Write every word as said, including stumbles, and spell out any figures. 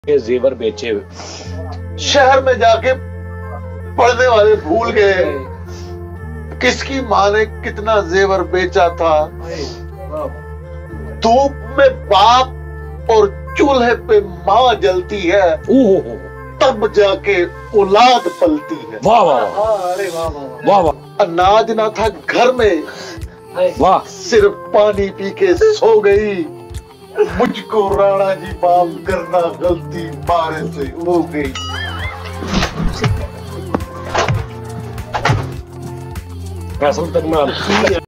के जेवर बेचे। शहर में जाके पढ़ने वाले भूल गए किसकी माँ ने कितना जेवर बेचा था। धूप में बाप और चूल्हे पे माँ जलती है, तब जाके औलाद पलती है। वाह वाह, अरे वाह वाह वाह वाह। अनाज ना था घर में, वाह, सिर्फ पानी पी के सो गई। मुझको राणा जी माफ करना, गलती मारे से हो गई। फैसल तक में